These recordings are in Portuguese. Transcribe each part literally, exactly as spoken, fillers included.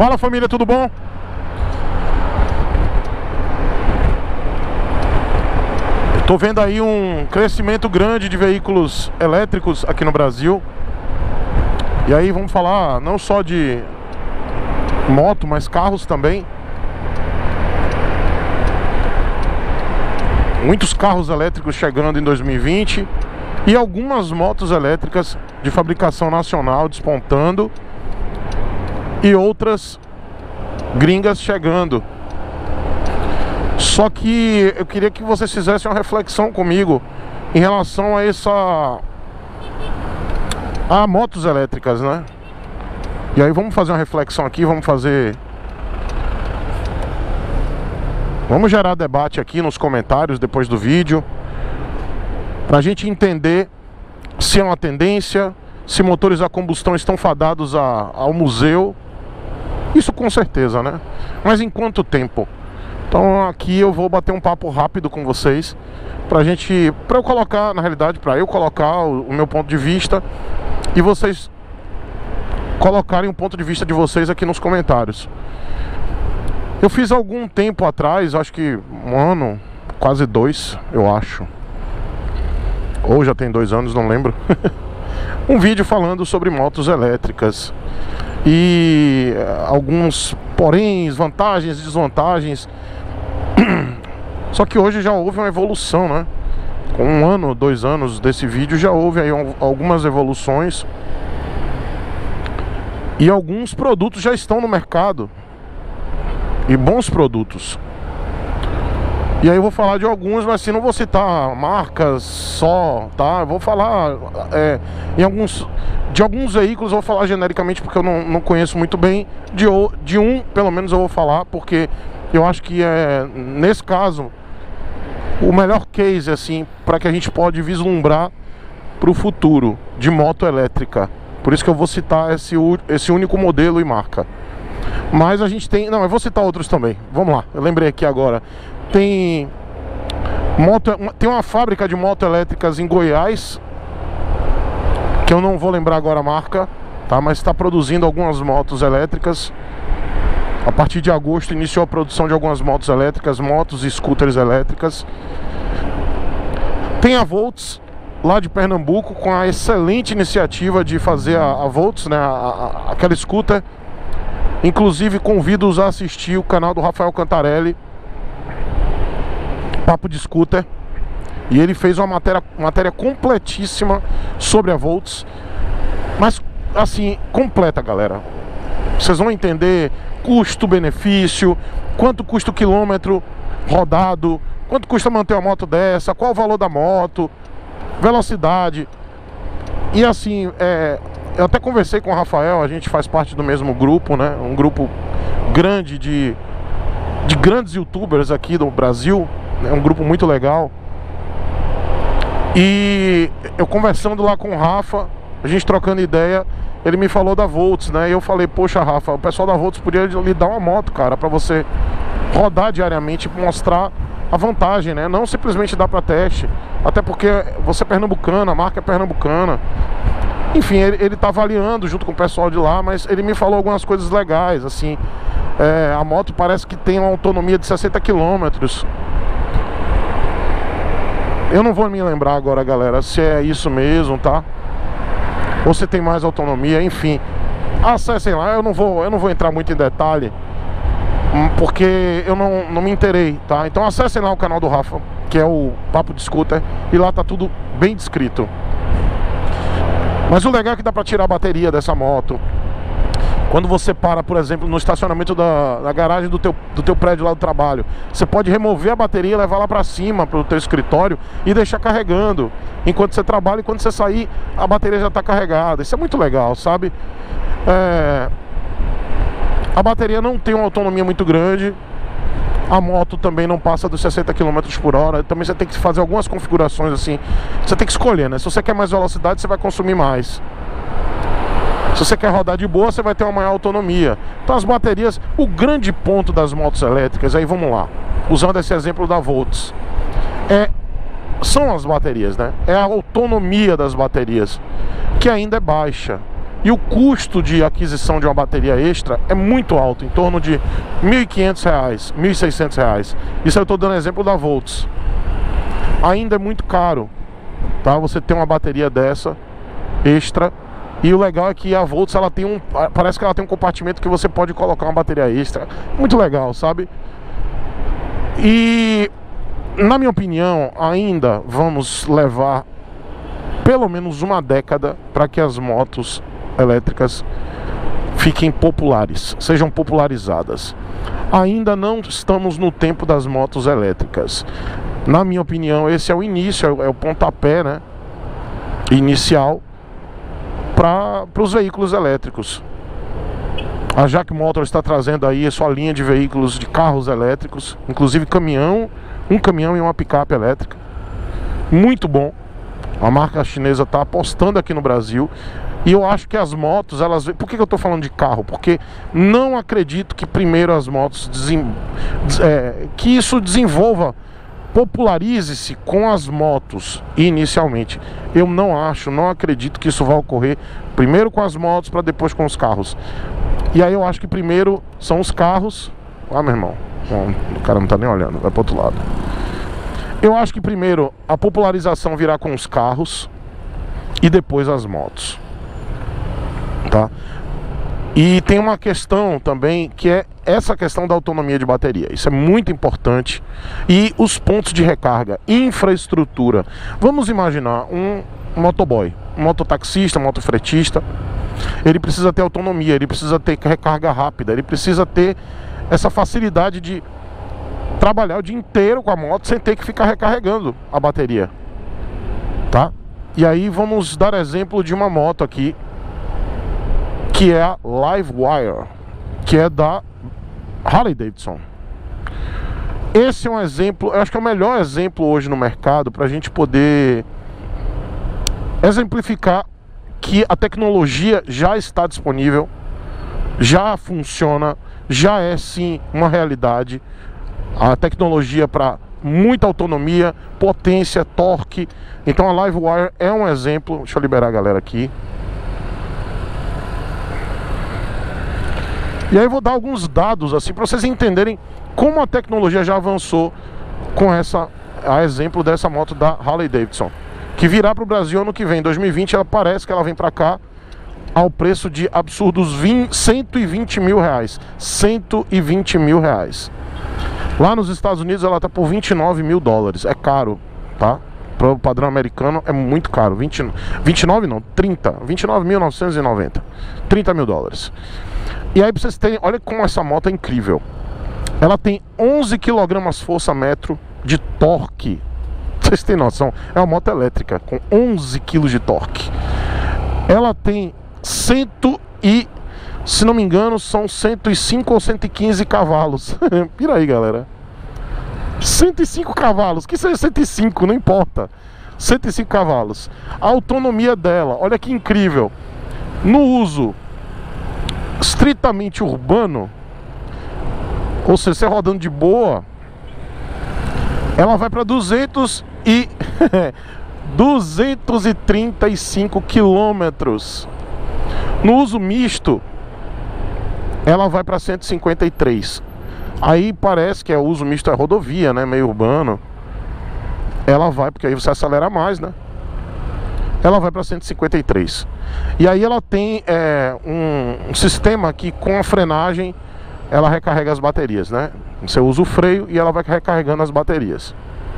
Fala família, tudo bom? Estou vendo aí um crescimento grande de veículos elétricos aqui no Brasil. E aí vamos falar não só de moto, mas carros também. Muitos carros elétricos chegando em dois mil e vinte e algumas motos elétricas de fabricação nacional despontando e outras gringas chegando. Só que eu queria que vocês fizessem uma reflexão comigo em relação a essa a motos elétricas, né? E aí vamos fazer uma reflexão aqui, vamos fazer Vamos gerar debate aqui nos comentários depois do vídeo, pra gente entender se é uma tendência, se motores a combustão estão fadados a, ao museu. Isso com certeza, né? Mas em quanto tempo? Então aqui eu vou bater um papo rápido com vocês pra gente, pra eu colocar, na realidade, pra eu colocar o, o meu ponto de vista e vocês colocarem o ponto de vista de vocês aqui nos comentários. Eu fiz algum tempo atrás, acho que um ano, quase dois, eu acho, ou já tem dois anos, não lembro, um vídeo falando sobre motos elétricas e alguns poréns, vantagens e desvantagens. Só que hoje já houve uma evolução, né? Com um ano, dois anos desse vídeo já houve aí algumas evoluções e alguns produtos já estão no mercado, e bons produtos. E aí eu vou falar de alguns, mas assim, não vou citar marcas só, tá? Eu vou falar é, em alguns, de alguns veículos, eu vou falar genericamente porque eu não, não conheço muito bem. De, de um, pelo menos eu vou falar, porque eu acho que é, nesse caso, o melhor case, assim, para que a gente pode vislumbrar para o futuro de moto elétrica. Por isso que eu vou citar esse, esse único modelo e marca. Mas a gente tem... Não, eu vou citar outros também. Vamos lá, eu lembrei aqui agora. Tem moto, tem uma fábrica de moto elétricas em Goiás, que eu não vou lembrar agora a marca, tá? Mas está produzindo algumas motos elétricas. A partir de agosto iniciou a produção de algumas motos elétricas, motos e scooters elétricas. Tem a Volts, lá de Pernambuco, com a excelente iniciativa de fazer a, a Volts, né? A, a, aquela scooter. Inclusive convido-os a assistir o canal do Rafael Cantarelli, Papo de Scooter. E ele fez uma matéria, matéria completíssima sobre a Volts. Mas assim, completa, galera. Vocês vão entender custo-benefício, quanto custa o quilômetro rodado, quanto custa manter uma moto dessa, qual o valor da moto, velocidade. E assim, é, eu até conversei com o Rafael, a gente faz parte do mesmo grupo, né? Um grupo grande de, de grandes youtubers aqui do Brasil. É um grupo muito legal. E eu conversando lá com o Rafa, a gente trocando ideia, ele me falou da Volts, né? E eu falei, poxa Rafa, o pessoal da Volts podia lhe dar uma moto, cara, pra você rodar diariamente e mostrar a vantagem, né? Não simplesmente dar pra teste. Até porque você é pernambucana, a marca é pernambucana. Enfim, ele, ele tá avaliando junto com o pessoal de lá, mas ele me falou algumas coisas legais, assim. É, a moto parece que tem uma autonomia de sessenta quilômetros. Eu não vou me lembrar agora, galera, se é isso mesmo, tá? Ou se tem mais autonomia, enfim. Acessem lá, eu não vou, eu não vou entrar muito em detalhe, porque eu não, não me inteirei, tá? Então acessem lá o canal do Rafa, que é o Papo de Scooter, e lá tá tudo bem descrito. Mas o legal é que dá pra tirar a bateria dessa moto. Quando você para, por exemplo, no estacionamento da, da garagem do teu, do teu prédio lá do trabalho, você pode remover a bateria, levar lá pra cima, pro teu escritório, e deixar carregando enquanto você trabalha, e quando você sair, a bateria já tá carregada. Isso é muito legal, sabe? É... A bateria não tem uma autonomia muito grande. A moto também não passa dos sessenta quilômetros por hora. Também você tem que fazer algumas configurações assim. Você tem que escolher, né? Se você quer mais velocidade, você vai consumir mais. Se você quer rodar de boa, você vai ter uma maior autonomia. Então as baterias, o grande ponto das motos elétricas, aí vamos lá, usando esse exemplo da Volts, é, são as baterias, né? É a autonomia das baterias, que ainda é baixa. E o custo de aquisição de uma bateria extra é muito alto, em torno de mil e quinhentos reais, mil e seiscentos reais. Isso eu estou dando exemplo da Volts. Ainda é muito caro, tá? Você tem uma bateria dessa extra. E o legal é que a Volts, ela tem um, parece que ela tem um compartimento que você pode colocar uma bateria extra. Muito legal, sabe? E na minha opinião, ainda vamos levar pelo menos uma década para que as motos elétricas fiquem populares, sejam popularizadas. Ainda não estamos no tempo das motos elétricas. Na minha opinião, esse é o início, é o pontapé, né, inicial para os veículos elétricos. A Jack Motors está trazendo aí a sua linha de veículos, de carros elétricos, inclusive caminhão, um caminhão e uma picape elétrica. Muito bom. A marca chinesa está apostando aqui no Brasil. E eu acho que as motos, elas... Por que eu estou falando de carro? Porque não acredito que primeiro as motos... Desem... É, que isso desenvolva, popularize-se com as motos inicialmente. Eu não acho, não acredito que isso vai ocorrer primeiro com as motos para depois com os carros. E aí eu acho que primeiro são os carros. Ah, meu irmão, bom, o cara não tá nem olhando, vai pro outro lado. Eu acho que primeiro a popularização virá com os carros e depois as motos, tá? E tem uma questão também que é essa questão da autonomia de bateria. Isso é muito importante. E os pontos de recarga, infraestrutura. Vamos imaginar um motoboy, um mototaxista, um motofretista. Ele precisa ter autonomia, ele precisa ter recarga rápida, ele precisa ter essa facilidade de trabalhar o dia inteiro com a moto sem ter que ficar recarregando a bateria, tá? E aí vamos dar exemplo de uma moto aqui, que é a Livewire, que é da Harley Davidson. Esse é um exemplo, eu acho que é o melhor exemplo hoje no mercado para a gente poder exemplificar que a tecnologia já está disponível, já funciona, já é sim uma realidade. A tecnologia para muita autonomia, potência, torque. Então a Livewire é um exemplo. Deixa eu liberar a galera aqui. E aí eu vou dar alguns dados assim para vocês entenderem como a tecnologia já avançou com essa, a exemplo dessa moto da Harley Davidson, que virá para o Brasil ano que vem, dois mil e vinte. Ela parece que ela vem para cá ao preço de absurdos cento e vinte mil reais. cento e vinte mil reais. Lá nos Estados Unidos ela está por vinte e nove mil dólares. É caro, tá? Para o padrão americano é muito caro. vinte, vinte e nove não, trinta. vinte e nove mil novecentos e noventa. trinta mil dólares. E aí pra vocês terem, olha como essa moto é incrível. Ela tem onze quilogramas força-metro de torque. Vocês têm noção? É uma moto elétrica com onze quilos de torque. Ela tem cento e, se não me engano, são cento e cinco ou cento e quinze cavalos. Pira aí, galera. cento e cinco cavalos, que seja cento e cinco, não importa. cento e cinco cavalos. A autonomia dela, olha que incrível. No uso estritamente urbano, ou seja, você rodando de boa, ela vai para duzentos e duzentos e trinta e cinco quilômetros. No uso misto, ela vai para cento e cinquenta e três. Aí parece que é o uso misto, é rodovia, né, meio urbano. Ela vai, porque aí você acelera mais, né? Ela vai para cento e cinquenta e três. E aí ela tem é, um, um sistema que com a frenagem ela recarrega as baterias, né? Você usa o freio e ela vai recarregando as baterias.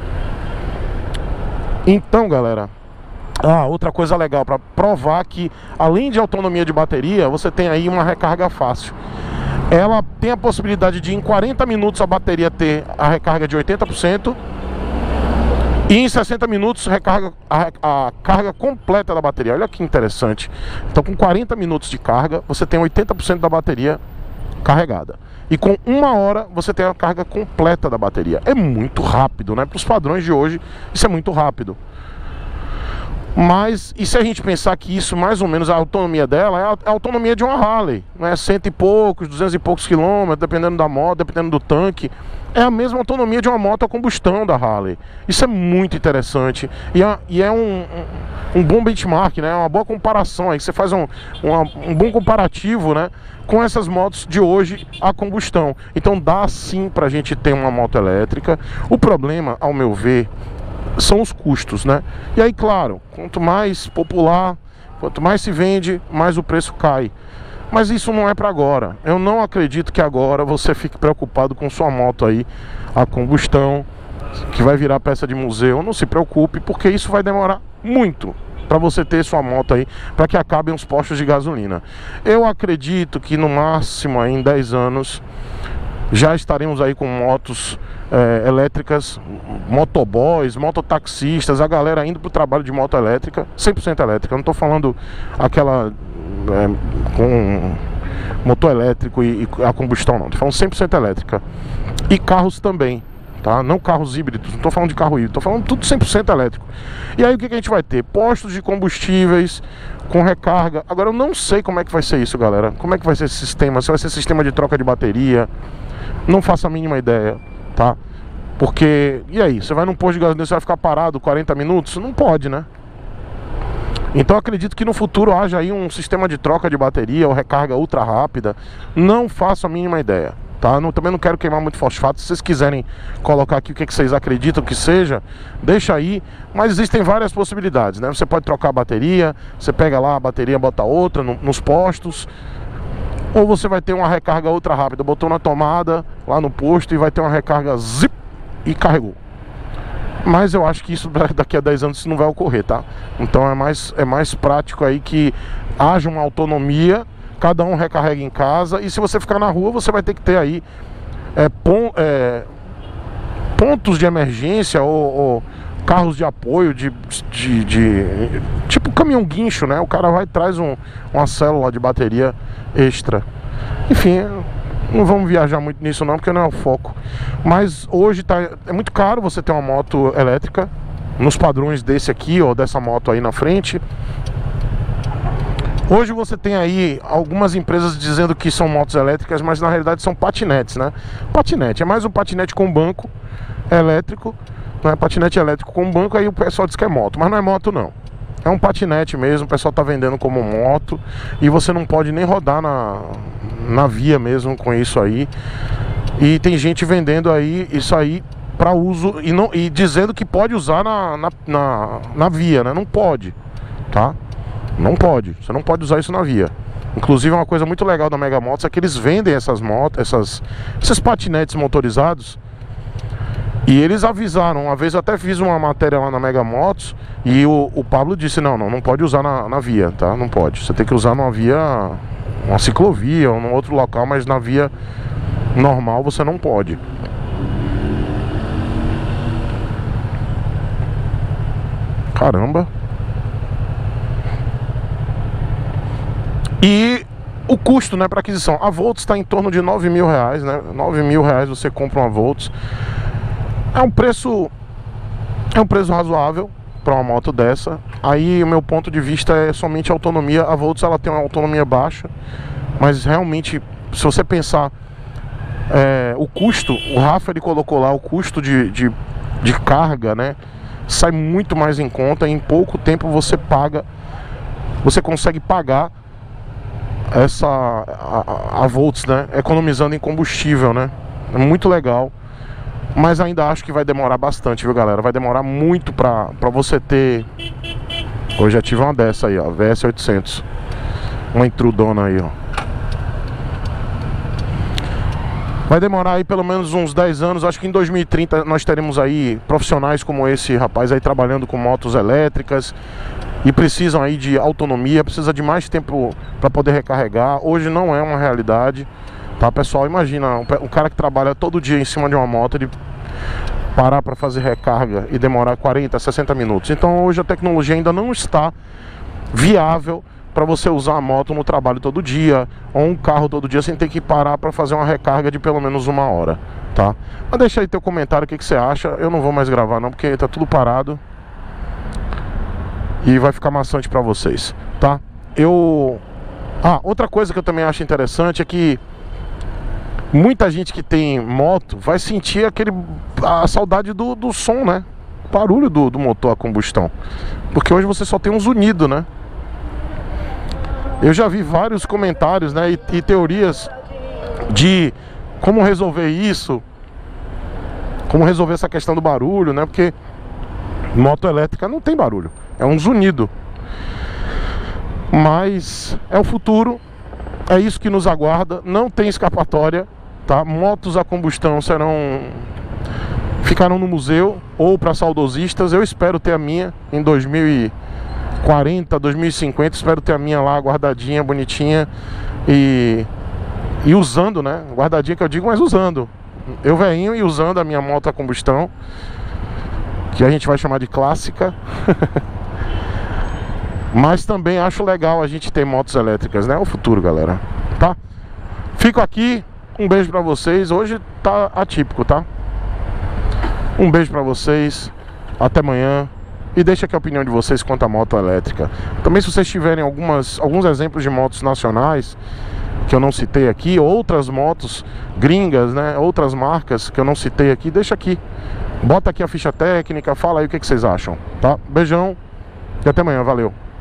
Então, galera, ah, outra coisa legal para provar que além de autonomia de bateria, você tem aí uma recarga fácil. Ela tem a possibilidade de em quarenta minutos a bateria ter a recarga de oitenta por cento e em sessenta minutos recarga a, a carga completa da bateria. Olha que interessante. Então com quarenta minutos de carga você tem oitenta por cento da bateria carregada. E com uma hora você tem a carga completa da bateria. É muito rápido, né? Para os padrões de hoje isso é muito rápido. Mas, e se a gente pensar que isso, mais ou menos, a autonomia dela é a, a autonomia de uma Harley, né? Cento e poucos, duzentos e poucos quilômetros, dependendo da moto, dependendo do tanque. É a mesma autonomia de uma moto a combustão da Harley. Isso é muito interessante e é, e é um, um, um bom benchmark, né? Uma boa comparação aí, você faz um, uma, um bom comparativo, né? Com essas motos de hoje a combustão. Então dá sim pra gente ter uma moto elétrica. O problema, ao meu ver, são os custos, né? E aí, claro, quanto mais popular, quanto mais se vende, mais o preço cai. Mas isso não é para agora. Eu não acredito que agora você fique preocupado com sua moto aí a combustão, que vai virar peça de museu. Não se preocupe, porque isso vai demorar muito para você ter sua moto aí, para que acabem os postos de gasolina. Eu acredito que no máximo aí, em dez anos já estaremos aí com motos é, elétricas, motoboys, mototaxistas, a galera indo para o trabalho de moto elétrica, cem por cento elétrica. Eu não estou falando aquela é, com motor elétrico e, e a combustão, não. Estou falando cem por cento elétrica. E carros também, tá? Não carros híbridos, não estou falando de carro híbrido, estou falando tudo cem por cento elétrico. E aí o que, que a gente vai ter? Postos de combustíveis com recarga. Agora eu não sei como é que vai ser isso, galera. Como é que vai ser esse sistema? Se vai ser sistema de troca de bateria, não faço a mínima ideia, tá? Porque, e aí? Você vai num posto de gasolina, você vai ficar parado quarenta minutos? Não pode, né? Então eu acredito que no futuro haja aí um sistema de troca de bateria ou recarga ultra rápida. Não faço a mínima ideia, tá? Não, também não quero queimar muito fosfato. Se vocês quiserem colocar aqui o que, que vocês acreditam que seja, deixa aí. Mas existem várias possibilidades, né? Você pode trocar a bateria, você pega lá a bateria, bota outra no, nos postos. Ou você vai ter uma recarga ultra rápida, botou na tomada lá no posto e vai ter uma recarga zip e carregou. Mas eu acho que isso daqui a dez anos isso não vai ocorrer, tá? Então é mais, é mais prático aí que haja uma autonomia, cada um recarrega em casa. E se você ficar na rua, você vai ter que ter aí é, pon, é, pontos de emergência ou, ou carros de apoio de, de, de tipo caminhão guincho, né? O cara vai e traz um, uma célula de bateria extra. Enfim, não vamos viajar muito nisso não, porque não é o foco. Mas hoje tá, é muito caro você ter uma moto elétrica nos padrões desse aqui, ou dessa moto aí na frente. Hoje você tem aí algumas empresas dizendo que são motos elétricas, mas na realidade são patinetes, né? Patinete, é mais um patinete com banco elétrico, não é patinete elétrico com banco, aí o pessoal diz que é moto, mas não é moto não. É um patinete mesmo, o pessoal tá vendendo como moto. E você não pode nem rodar na, na via mesmo com isso aí. E tem gente vendendo aí isso aí para uso e, não, e dizendo que pode usar na, na, na, na via, né? Não pode, tá? Não pode, você não pode usar isso na via. Inclusive uma coisa muito legal da Mega Motos é que eles vendem essas motos, essas, esses patinetes motorizados. E eles avisaram, uma vez eu até fiz uma matéria lá na Mega Motos e o, o Pablo disse, não, não, não pode usar na, na via, tá? Não pode, você tem que usar numa via, uma ciclovia ou num outro local, mas na via normal você não pode. Caramba. E o custo, né, para aquisição, a Volts está em torno de nove mil reais, né? nove mil reais você compra uma Volts. É um preço É um preço razoável para uma moto dessa. Aí o meu ponto de vista é somente a autonomia. A Volts ela tem uma autonomia baixa, mas realmente, se você pensar é, o custo, o Rafa ele colocou lá o custo de, de, de carga, né? Sai muito mais em conta. Em pouco tempo você paga, você consegue pagar essa a, a, a Volts, né? Economizando em combustível, né? É muito legal. Mas ainda acho que vai demorar bastante, viu, galera? Vai demorar muito pra, pra você ter... Hoje já tive uma dessa aí, ó, V S oitocentos. Uma intrudona aí, ó. Vai demorar aí pelo menos uns dez anos. Acho que em dois mil e trinta nós teremos aí profissionais como esse rapaz aí trabalhando com motos elétricas. E precisam aí de autonomia, precisa de mais tempo pra poder recarregar. Hoje não é uma realidade. Tá, pessoal, imagina um cara que trabalha todo dia em cima de uma moto, ele parar para fazer recarga e demorar quarenta, sessenta minutos. Então hoje a tecnologia ainda não está viável para você usar a moto no trabalho todo dia, ou um carro todo dia, sem ter que parar para fazer uma recarga de pelo menos uma hora, tá? Mas deixa aí teu comentário, o que, que você acha. Eu não vou mais gravar não, porque tá tudo parado. e vai ficar maçante pra vocês, tá? Eu... Ah, outra coisa que eu também acho interessante é que muita gente que tem moto vai sentir aquele... a saudade do, do som, né? O barulho do, do motor a combustão. Porque hoje você só tem um zunido, né? Eu já vi vários comentários, né, e, e teorias de como resolver isso, como resolver essa questão do barulho, né? Porque moto elétrica não tem barulho, é um zunido. Mas é o futuro, é isso que nos aguarda, não tem escapatória, tá? Motos a combustão serão... ficarão no museu ou para saudosistas. Eu espero ter a minha em dois mil e quarenta, dois mil e cinquenta, espero ter a minha lá guardadinha, bonitinha e, e usando, né? Guardadinha que eu digo, mas usando. Eu veinho e usando a minha moto a combustão, que a gente vai chamar de clássica. Mas também acho legal a gente ter motos elétricas, né? É o futuro, galera, tá? Fico aqui, um beijo pra vocês. Hoje tá atípico, tá? Um beijo pra vocês, até amanhã. E deixa aqui a opinião de vocês quanto à moto elétrica. Também, se vocês tiverem algumas, alguns exemplos de motos nacionais que eu não citei aqui, outras motos gringas, né, outras marcas que eu não citei aqui, deixa aqui. Bota aqui a ficha técnica, fala aí o que, que vocês acham, tá? Beijão e até amanhã, valeu!